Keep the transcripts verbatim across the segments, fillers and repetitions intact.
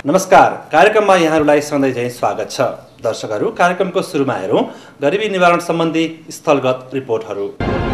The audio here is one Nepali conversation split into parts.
नमस्कार, कार्यक्रममा यहाँहरूलाई सधैँ झैँ स्वागत छ। दर्शकहरू, कार्यक्रमको सुरुमा हेरौँ गरिबी निवारण सम्बन्धी स्थलगत रिपोर्टहरू।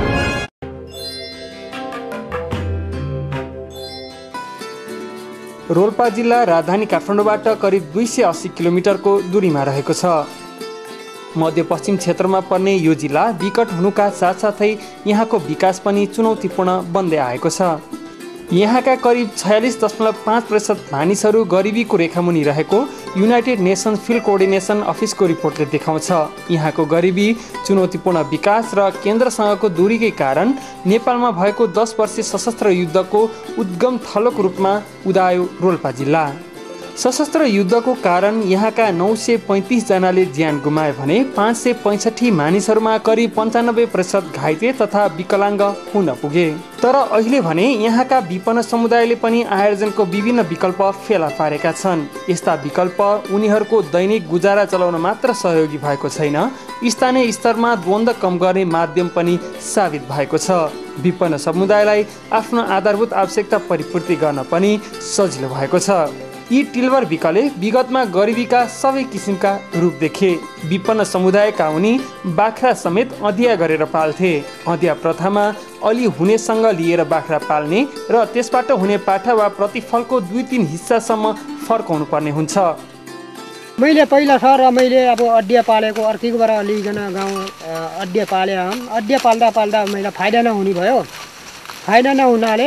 रोल्पा जिल्ला राजधानी काठमाडौँबाट करिब दुई सय अस्सी किलोमिटरको दूरीमा रहेको छ। मध्यपश्चिम क्षेत्रमा पर्ने यो जिल्ला विकट हुनुका साथसाथै यहाँको विकास पनि चुनौतीपूर्ण बन्दै आएको छ। यहाँका करिब छयालिस दशमलव पाँच प्रतिशत मानिसहरू गरिबीको रेखामुनि रहेको युनाइटेड नेसन्स फिल्ड कोअर्डिनेसन अफिसको रिपोर्टले देखाउँछ। यहाँको गरिबी, चुनौतीपूर्ण विकास र केन्द्रसँगको दूरीकै कारण नेपालमा भएको दस वर्षीय सशस्त्र युद्धको उद्गम थलोको रूपमा उदायो रोल्पा जिल्ला। सशस्त्र युद्धको कारण यहाँका नौ सय पैँतिस जनाले ज्यान गुमाए भने पाँच सय पैँसठी मानिसहरूमा करिब पन्चानब्बे प्रतिशत घाइते तथा विकलाङ्ग हुन पुगे। तर अहिले भने यहाँका विपन्न समुदायले पनि आयोजनको विभिन्न विकल्प फेला पारेका छन्। यस्ता विकल्प उनीहरूको दैनिक गुजारा चलाउन मात्र सहयोगी भएको छैन, स्थानीय स्तरमा द्वन्द्व कम गर्ने माध्यम पनि साबित भएको छ। विपन्न समुदायलाई आफ्नो आधारभूत आवश्यकता परिपूर्ति गर्न पनि सजिलो भएको छ। यी टिल्बर विकले विगतमा गरिबीका सबै किसिमका रूप देखे। विपन्न समुदायका उनी बाख्रा समेत अधिया गरेर पाल्थे। अधिया प्रथामा अलि हुनेसँग लिएर बाख्रा पाल्ने र त्यसबाट हुने पाठा वा प्रतिफलको दुई तिन हिस्सासम्म फर्काउनु पर्ने हुन्छ। मैले पहिला सर मैले अब अड्डिया पालेको अर्कीकोबाट लिइकन गाउँ अड्डिया पाले अड्डिया पाल्दा पाल्दा मैले फाइदा नहुने भयो। फाइदा नहुनाले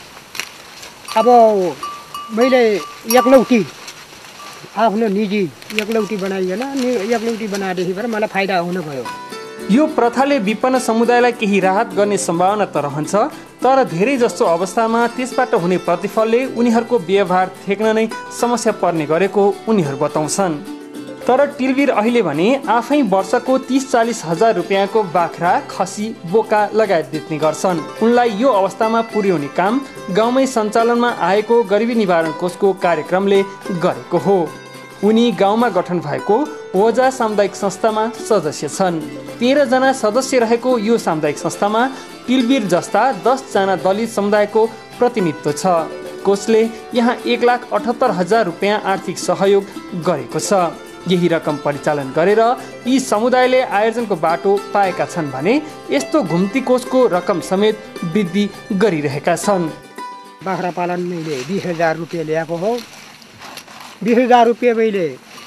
अब मैले एकलौटी आफ्नो निजी एकलौटी बनाइकन एकलौटी बनाएदेखिबाट मलाई फाइदा हुन गयो। यो प्रथाले विपन्न समुदायलाई केही राहत गर्ने सम्भावना त रहन्छ, तर धेरै जस्तो अवस्थामा त्यसबाट हुने प्रतिफलले उनीहरूको व्यवहार थेक्न नै समस्या पर्ने गरेको उनीहरू बताउँछन्। तर टिल्बिर अहिले भने आफै वर्षको तीस चालीस हजार रुपियाँको बाख्रा, खसी, बोका लगायत बेच्ने गर्छन्। उनलाई यो अवस्थामा पुर्याउने काम गाउँमै सञ्चालनमा आएको गरिबी निवारण कोषको कार्यक्रमले गरेको हो। उनी गाउँमा गठन भएको ओजा सामुदायिक संस्थामा सदस्य छन्। तेह्रजना सदस्य रहेको यो सामुदायिक संस्थामा टिल्बिर जस्ता दसजना दलित समुदायको प्रतिनिधित्व छ। कोषले यहाँ एक लाख अठहत्तर हजार रुपियाँ आर्थिक सहयोग गरेको छ। यही रकम परिचालन गरेर यी समुदायले आयोजनको बाटो पाएका छन् भने यस्तो घुम्ती कोषको रकम समेत वृद्धि गरिरहेका छन्। बाख्रा पालन मैले बिस हजार रुपियाँ ल्याएको हो। बिस हजार रुपियाँ मैले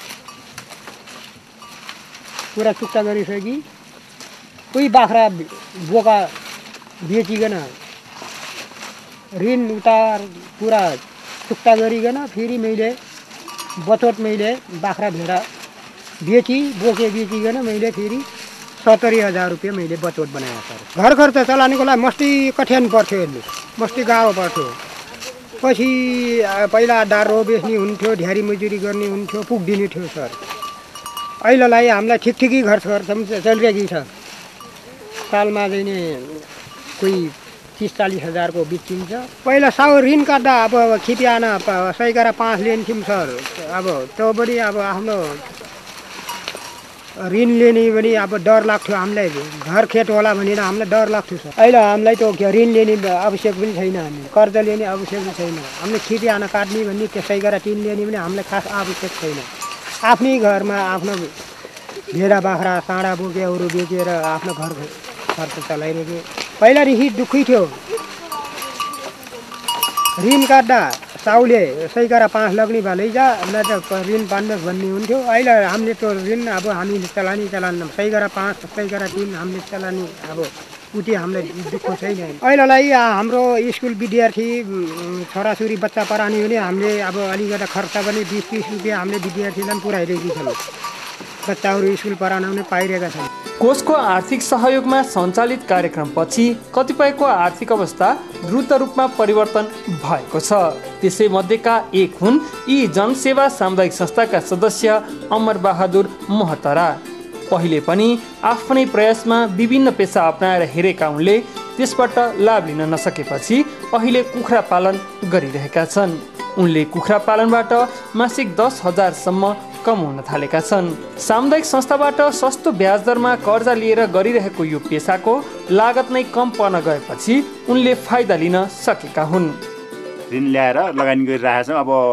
पुरा चुक्ता गरिसकेँ। कोही बाख्रा बोका बेचिकन ऋण उतार पुरा चुक्ता गरिकन फेरि मैले बचत मैले बाख्रा भेडा बेची बोके बेचिकन मैले फेरि सत्तरी हजार रुपियाँ मैले बचत बनाएको सर। घर खर्च चलाउनुको लागि मस्ती कठिन पर्थ्यो, हेर्नु मस्ती गाह्रो पर्थ्यो। पछि पहिला दारो बेच्ने हुन्थ्यो, ढ्यारी मजुरी गर्ने हुन्थ्यो, पुग्दिने थियो सर। अहिलेलाई हामीलाई ठिक ठिकै घर खर्च चलिरहेको छ। सालमा चाहिँ नि कोही तीस चालीस हजारको बिचिन्छ। पहिला साउ ऋण काट्दा अब खिपिआना सैकारा पाँच लिन्थ्यौँ सर। अब त्यो पनि अब आफ्नो ऋण लिने पनि अब डर लाग्थ्यो हामीलाई, घर खेत होला भनेर हामीलाई डर लाग्थ्यो सर। अहिले हामीलाई त ऋण लिने आवश्यक पनि छैन, हामी कर्ज लिने आवश्यक पनि छैन। हामीले खिपिआना काट्ने भन्ने सैकारा टिन लिने पनि हामीलाई खास आवश्यक छैन। आफ्नै घरमा आफ्नो भेडा बाख्रा साँडा बोकेहरू बेचेर आफ्नो घर खर्च चलाइरहेको। पहिलादेखि दुःखी थियो। ऋण काट्दा साउले सैकारा पाँच लग्ने भलै जा न त ऋण पान्नुहोस् भन्ने हुन्थ्यो। अहिले हामीले त्यो ऋण अब हामीले चलानी चलान सैकारा पाँच सैकारा तिन हामीले चलानी अब उति हामीलाई दुःख छैन। अहिलेलाई हाम्रो स्कुल विद्यार्थी छोराछोरी बच्चा पढाउने भने हामीले अब अलिकति खर्च पनि बिस तिस रुपियाँ हामीले विद्यार्थीलाई पनि पुऱ्याइरहेको छौँ। बच्चाहरू स्कुल पढाउन पनि पाइरहेका छन्। कोषको आर्थिक सहयोगमा सञ्चालित कार्यक्रमपछि कतिपयको आर्थिक अवस्था द्रुत रूपमा परिवर्तन भएको छ। त्यसै मध्येका एक हुन् यी जनसेवा सामुदायिक संस्थाका सदस्य अमर बहादुर महतरा। पहिले पनि आफ्नै प्रयासमा विभिन्न पेसा अपनाएर हेरेका उनले त्यसबाट लाभ लिन नसकेपछि अहिले कुखुरा पालन गरिरहेका छन्। उनले कुखुरा पालनबाट मासिक दस हजारसम्म कमाउन थालेका छन्। सामुदायिक संस्थाबाट सस्तो ब्याज दरमा कर्जा लिएर गरिरहेको यो पेसाको लागत नै कम पर्न गएपछि उनले फाइदा लिन सकेका हुन्। ऋण ल्याएर लगानी गरिरहेका छौँ। अब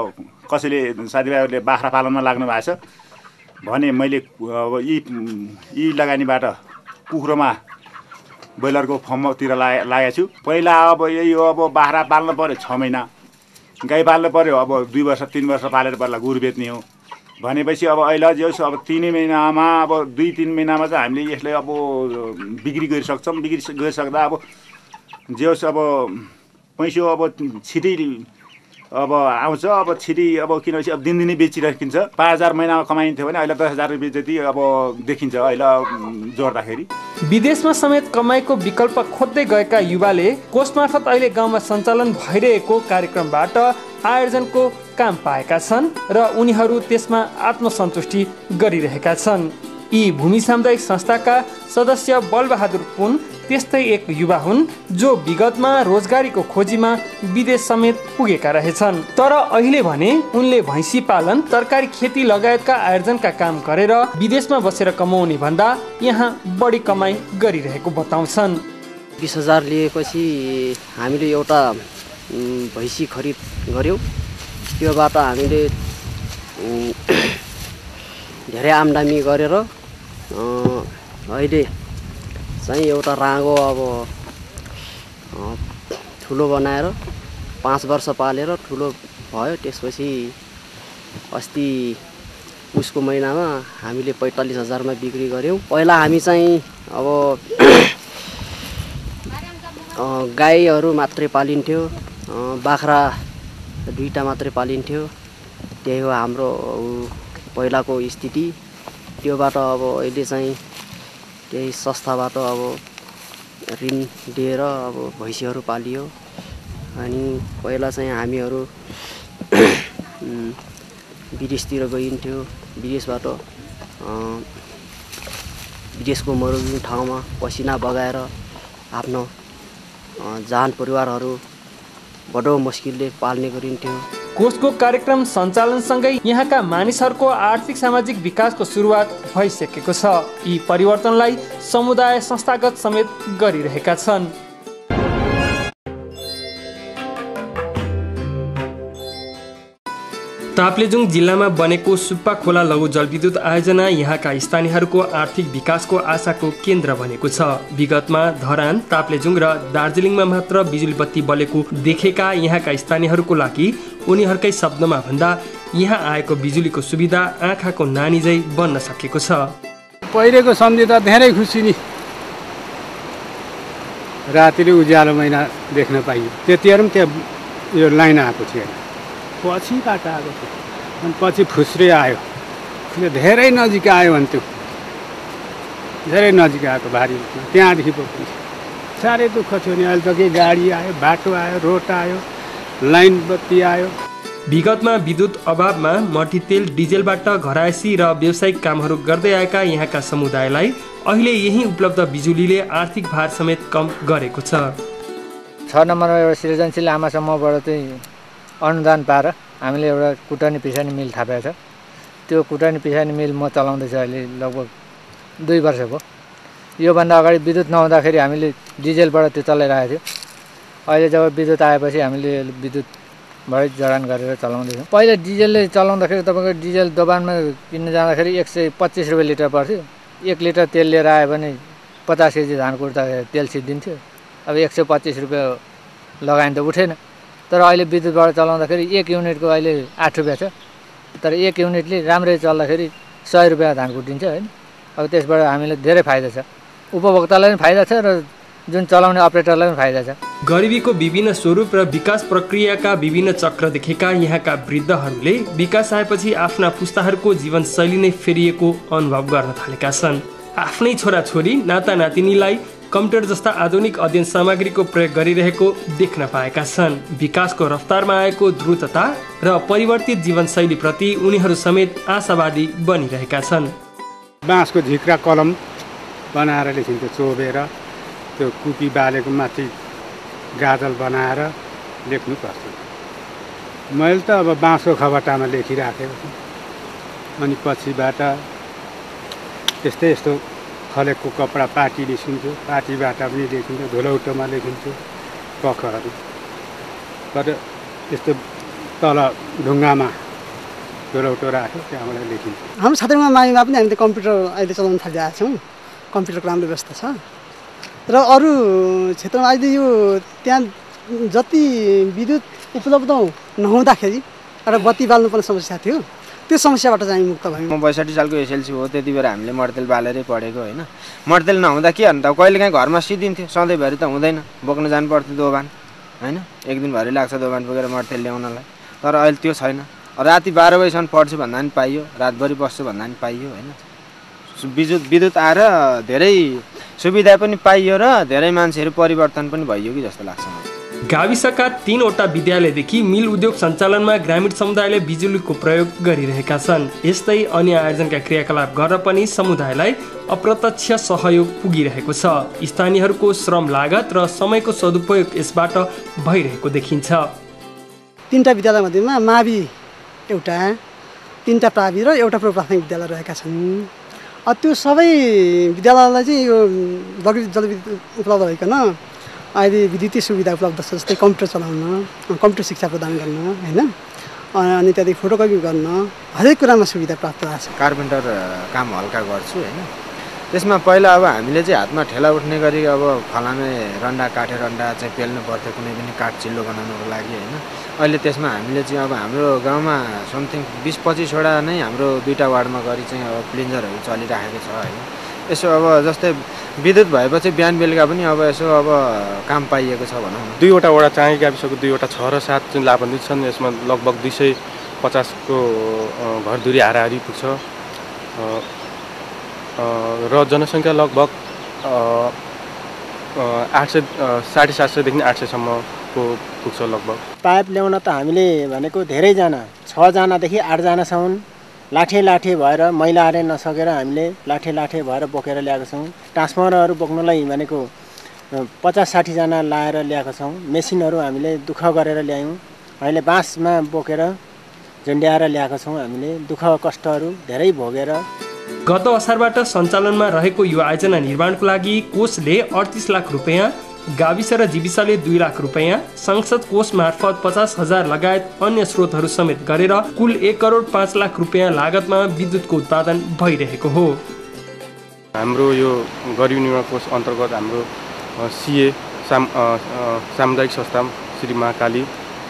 कसैले साथीभाइहरूले बाख्रा पालनमा लाग्नु भएको छ भने मैले अब यी यी लगानीबाट कुखुरोमा ब्रोइलरको फर्मतिर लागे लागेको छु। पहिला अब यही हो, अब बाख्रा पाल्नु पऱ्यो छ महिना, गाई पाल्नु पऱ्यो अब दुई वर्ष तिन वर्ष पालेर पर्ला गुरु बेच्ने हो भनेपछि अब अहिले जे होस् अब तिन महिनामा अब दुई तिन महिनामा चाहिँ हामीले यसलाई अब बिक्री गरिसक्छौँ। बिक्री गरिसक्दा अब जे होस् अब पैसो अब छिटै अब आउँछ। अब छिटै अब किनभने अब दिनदिनै बेचिराखिन्छ। पाँच हजार महिनामा कमाइन्थ्यो भने अहिले दस हजार रुपियाँ जति अब देखिन्छ अहिले जोड्दाखेरि। विदेशमा समेत कमाइको विकल्प खोज्दै गएका युवाले कोष मार्फत अहिले गाउँमा सञ्चालन भइरहेको कार्यक्रमबाट आयोजनको काम पाएका छन् र उनीहरू त्यसमा आत्मसन्तुष्टि गरिरहेका छन्। यी भूमि सामुदायिक संस्थाका सदस्य बलबहादुर पुन त्यस्तै एक युवा हुन् जो विगतमा रोजगारीको खोजीमा विदेश समेत पुगेका रहेछन्, तर अहिले भने उनले भैँसी पालन, तरकारी खेती लगायतका आयोजनका काम गरेर विदेशमा बसेर कमाउने भन्दा यहाँ बढी कमाई गरिरहेको बताउँछन्। बिस हजार लिएपछि हामीले एउटा भैँसी खरिद गऱ्यौँ। त्योबाट हामीले धेरै आम्दानी गरेर अहिले चाहिँ एउटा राँगो अब ठुलो बनाएर पाँच वर्ष पालेर ठुलो भयो। त्यसपछि अस्ति उसको महिनामा हामीले पैँतालिस हजारमा बिक्री गऱ्यौँ। पहिला हामी चाहिँ अब गाईहरू मात्रै पालिन्थ्यो, बाख्रा दुईटा मात्रै पालिन्थ्यो। त्यही हो हाम्रो पहिलाको स्थिति। त्योबाट अब अहिले चाहिँ केही संस्थाबाट अब ऋण दिएर अब भैँसीहरू पालियो। अनि पहिला चाहिँ हामीहरू विदेशतिर गइन्थ्यो। विदेशबाट विदेशको मरुभूमि ठाउँमा पसिना बगाएर आफ्नो जान परिवारहरू बडो मुस्किलले पाल्ने गरिन्थ्यो। कोषको कार्यक्रम सञ्चालनसँगै यहाँका मानिसहरूको आर्थिक सामाजिक विकासको सुरुवात भइसकेको छ। यी परिवर्तनलाई समुदाय संस्थागत समेत गरिरहेका छन्। ताप्लेजुङ जिल्लामा बनेको सुप्पा खोला लघु जलविद्युत आयोजना यहाँका स्थानीयहरूको आर्थिक विकासको आशाको केन्द्र बनेको छ। विगतमा धरान, ताप्लेजुङ र दार्जिलिङमा मात्र बिजुली बत्ती बलेको देखेका यहाँका स्थानीयहरूको लागि उनीहरूकै शब्दमा भन्दा यहाँ आएको बिजुलीको सुविधा आँखाको नानी झै बन्न सकेको छ। पहिलेको सम्झिँदा धेरै खुसी नि, रातिले उज्यालो महिना देख्न पाइयो। त्यतिखेर पनि त्यहाँ यो लाइन आएको थिएन, पछिबाट आएको थियो। अनि पछि फुस्रे आयो, धेरै नजिक आयो भन्थ्यो, धेरै नजिक आएको भारी रूपमा। त्यहाँदेखि पो साह्रै दुःख थियो नि। अहिले त के गाडी आयो, बाटो आयो, रोड आयो, लाइन बत्ती आयो। विगतमा विद्युत अभावमा मट्टीतेल डिजेलबाट घरायसी र व्यावसायिक कामहरू गर्दै आएका यहाँका समुदायलाई अहिले यही उपलब्ध बिजुलीले आर्थिक भार समेत कम गरेको छ। छ नम्बरमा एउटा सृजनशील आमासम्मबाट चाहिँ अनुदान पाएर हामीले एउटा कुटानी पिसानी मिल थापेको छ। त्यो कुटानी पिसानी मिल म चलाउँदैछु अहिले लगभग दुई वर्ष भयो। योभन्दा अगाडि विद्युत नहुँदाखेरि हामीले डिजेलबाट त्यो चलाइरहेको थियो। अहिले जब विद्युत आएपछि हामीले विद्युतबाटै जडान गरेर चलाउँदैछौँ। पहिला डिजेलले चलाउँदाखेरि तपाईँको डिजेल दोकानमा किन्न जाँदाखेरि एक सय पच्चिस रुपियाँ लिटर पर्थ्यो। एक लिटर तेल लिएर आयो भने पचास केजी धान कुट्दाखेरि तेल सिद्धिन्थ्यो। अब एक सय पच्चिस रुपियाँ लगाइन त उठेन। तर अहिले विद्युतबाट चलाउँदाखेरि एक युनिटको अहिले आठ रुपियाँ छ। तर एक युनिटले राम्रै चल्दाखेरि सय रुपियाँ धान कुटिन्छ होइन। अब त्यसबाट हामीलाई धेरै फाइदा छ, उपभोक्तालाई पनि फाइदा छ र जुन चलाउने अपरेटरलाई पनि फाइदा छ। गरिबीको विभिन्न स्वरूप र विकास प्रक्रियाका विभिन्न चक्र देखेका यहाँका वृद्धहरूले विकास आएपछि आफ्ना पुस्ताहरूको जीवनशैली नै फेरिएको अनुभव गर्न थालेका छन्। आफ्नै छोराछोरी नाता नातिनीलाई कम्प्युटर जस्ता आधुनिक अध्ययन सामग्रीको प्रयोग गरिरहेको देख्न पाएका छन्। विकासको रफ्तारमा आएको द्रुतता र परिवर्तित जीवनशैलीप्रति उनीहरू समेत आशावादी बनिरहेका छन्। बाँसको झिक्रा कलम बनाएर लेखिन्थ्यो, चोबेर त्यो कुपी बालेको माथि गाजल बनाएर लेख्नु पर्छ। मैले त अब बाँसको खबटामा लेखिराखेको छु। अनि पछिबाट यस्तै यस्तो फलेको कपडा पाटी लेखिन्थ्यो, पाटीबाट पनि लेखिन्थ्यो, धुलौटोमा लेखिन्थ्यो कखहरू। तर यस्तो तल ढुङ्गामा डोरौटो राख्यो त्यहाँबाट लेखिन्छ। हाम्रो छात्रामा माविमा पनि हामीले कम्प्युटर अहिले चलाउन थालिरहेका छौँ। कम्प्युटरको राम्रो व्यवस्था छ र अरू क्षेत्रमा अहिले यो त्यहाँ जति विद्युत उपलब्ध नहुँदाखेरि एउटा बत्ती बाल्नुपर्ने समस्या थियो, त्यो समस्याबाट चाहिँ मुक्त भयौँ। म बैसठी सालको एसएलसी हो, त्यति बेला हामीले मर्तेल बालेरै पढेको होइन। मर्तेल नहुँदा के भन्नु त, कहिलेकाहीँ घरमा सिद्धिन्थ्यो, सधैँभरि त हुँदैन, बोक्न जानु पर्थ्यो दोभान होइन। एक दिनभरि लाग्छ दोभान बोकेर मर्तेल ल्याउनलाई, तर अहिले त्यो छैन। राति बाह्र बजीसम्म पढ्छु भन्दा पनि पाइयो, रातभरि बस्छु भन्दा पनि पाइयो होइन। विद्युत विद्युत आएर धेरै सुविधा पनि पाइयो र धेरै मान्छेहरू परिवर्तन पनि भइयो कि जस्तो लाग्छ मलाई। गाविसका तीनवटा विद्यालयदेखि मिल उद्योग सञ्चालनमा ग्रामीण समुदायले बिजुलीको प्रयोग गरिरहेका छन्। यस्तै अन्य आयोजनका क्रियाकलाप गर्न पनि समुदायलाई अप्रत्यक्ष सहयोग पुगिरहेको छ। स्थानीयहरूको श्रम लागत र समयको सदुपयोग यसबाट भइरहेको देखिन्छ। तीनवटा विद्यालयमध्येमा मावि एउटा, तीनवटा प्रावि र एउटा पूर्व प्राथमिक विद्यालय रहेका छन्। त्यो सबै विद्यालयलाई चाहिँ यो लघु जलविद्युत उपलब्ध भइकन अहिले विद्युतीय सुविधा उपलब्ध छ, जस्तै कम्प्युटर चलाउन, कम्प्युटर शिक्षा प्रदान गर्न होइन, अनि त्यहाँदेखि फोटोकपी गर्न, हरेक कुरामा सुविधा प्राप्त भएको छ। कार्पेन्टर काम हल्का गर्छु होइन। त्यसमा पहिला अब हामीले चाहिँ हातमा ठेला उठ्ने गरी अब फलामे रन्डा काठे रन्डा चाहिँ पेल्नु पर्थ्यो कुनै पनि काठ चिल्लो बनाउनको लागि होइन। अहिले त्यसमा हामीले चाहिँ अब हाम्रो गाउँमा समथिङ बिस पच्चिसवटा नै हाम्रो दुईवटा वार्डमा गरी चाहिँ अब प्लिन्जरहरू चलिरहेको छ होइन। यसो अब जस्तै विद्युत भएपछि बिहान बेलुका पनि अब यसो अब काम पाइएको छ भनौँ न। दुईवटा वडा चाँगे गाविसको दुईवटा छ र सात चाहिँ लाभान्वित छन्। यसमा लगभग दुई सय पचासको घरधुरी हाराहारी पुग्छ र जनसङ्ख्या लगभग आठ सय साढे सात सयदेखि आठ सयसम्मको पुग्छ लगभग। पाइप ल्याउन त हामीले भनेको धेरैजना, छजनादेखि आठजनासम्म लाठे लाठे भएर मैलाले नसकेर हामीले लाठे लाठे भएर बोकेर ल्याएको छौँ। ट्रान्सफर्मरहरू बोक्नलाई भनेको पचास साठीजना लाएर ल्याएको छौँ। मेसिनहरू हामीले दुःख गरेर ल्यायौँ, अहिले बाँसमा बोकेर झुन्ड्याएर ल्याएको छौँ। हामीले दुःख कष्टहरू धेरै भोगेर। गत असारबाट सञ्चालनमा रहेको यो आयोजना निर्माणको लागि कोषले अडतिस लाख रुपियाँ, गाविस र जीविसले दुई लाख रुपियाँ, संसद कोष मार्फत पचास हजार लगायत अन्य स्रोतहरू समेत गरेर कुल एक करोड पाँच लाख रुपियाँ लागतमा विद्युतको उत्पादन भइरहेको हो। हाम्रो यो गरिब निर्माण कोष अन्तर्गत हाम्रो सिए साम सामुदायिक संस्था श्री महाकाली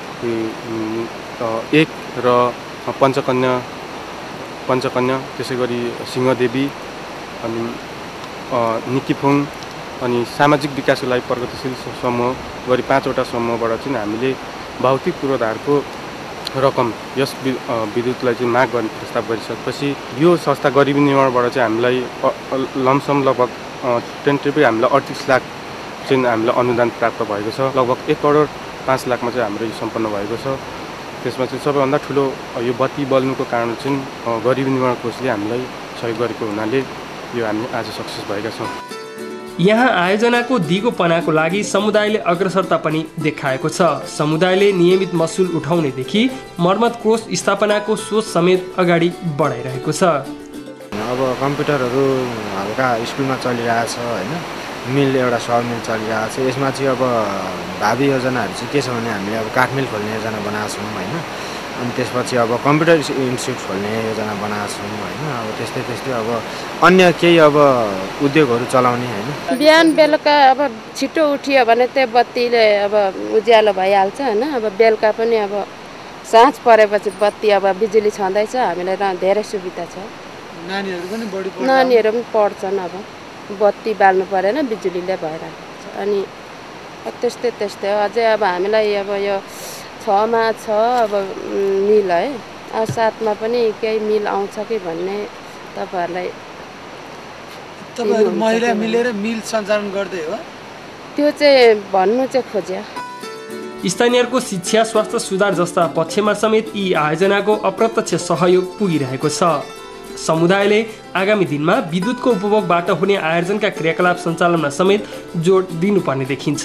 एक र पञ्चकन्या पञ्चकन्या त्यसै गरी सिंहदेवी अनि निकिफोङ अनि सामाजिक विकासको लागि प्रगतिशील समूह गरी पाँचवटा समूहबाट चाहिँ हामीले भौतिक पूर्वाधारको रकम यस विद्युतलाई चाहिँ माग गर्ने प्रस्ताव गरिसकेपछि यो संस्था गरिबी निर्माणबाट चाहिँ हामीलाई लमसम लगभग टेन्टेटिभ हामीलाई अडतिस लाख चाहिँ हामीलाई अनुदान प्राप्त भएको छ। लगभग एक करोड पाँच लाखमा चाहिँ हाम्रो यो सम्पन्न भएको छ। त्यसमा चाहिँ सबैभन्दा ठुलो यो बत्ती बल्नुको कारण चाहिँ गरिबी निर्माण कोषले हामीलाई सहयोग गरेको हुनाले यो हामी आज सक्सेस भएका छौँ। यहाँ आयोजनाको दिगोपनाको लागि समुदायले अग्रसरता पनि देखाएको छ। समुदायले नियमित महसुल उठाउनेदेखि मर्मत कोष स्थापनाको सोच समेत अगाडि बढाइरहेको छ। अब कम्प्युटरहरू हल्का स्कुलमा चलिरहेछ होइन, मिल एउटा सब मिल चलिरहेको छ। यसमा चाहिँ अब भावी योजनाहरू चाहिँ के छ भने हामीले अब काठ मिल खोल्ने योजना बनाएको छौँ होइन। अनि त्यसपछि अब कम्प्युटर इन्स्टिट्युट खोल्ने योजना बनाएको छौँ होइन। अब त्यस्तै त्यस्तै अब अन्य केही अब उद्योगहरू चलाउने होइन। बिहान बेलुका अब छिटो उठियो भने त्यो बत्तीले अब उज्यालो भइहाल्छ होइन। अब बेलुका पनि अब साँझ परेपछि बत्ती अब बिजुली छँदैछ, हामीलाई धेरै सुविधा छ। नानीहरू पनि बढी नानीहरू पनि पढ्छन्, अब बत्ती बाल्नु परेन, बिजुलीले भइरहेको छ। अनि त्यस्तै त्यस्तै अझै अब हामीलाई अब यो छमा छ अब मिल है, अब सातमा पनि केही मिल आउँछ कि भन्ने तपाईँहरूलाई तपाईँहरू महिला मिलेर मिल सञ्चालन गर्दै हो, त्यो चाहिँ भन्नु चाहिँ खोज्यो। स्थानीयहरूको शिक्षा, स्वास्थ्य सुधार जस्ता पक्षमा समेत यी आयोजनाको अप्रत्यक्ष सहयोग पुगिरहेको छ। समुदायले आगामी दिनमा विद्युतको उपभोगबाट हुने आयोजनका क्रियाकलाप सञ्चालनमा समेत जोड दिनुपर्ने देखिन्छ।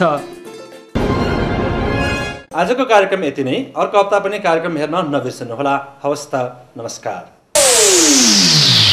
आजको कार्यक्रम यति नै। अर्को हप्ता पनि कार्यक्रम हेर्न नबिर्सनुहोला। हवस् त, नमस्कार।